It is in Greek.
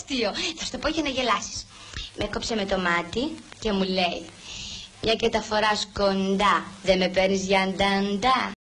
αστείο. Θα σου το πω για να γελάσεις. Με έκοψε με το μάτι και μου λέει: μια και τα φοράς κοντά, δεν με παίρνεις για νταντά.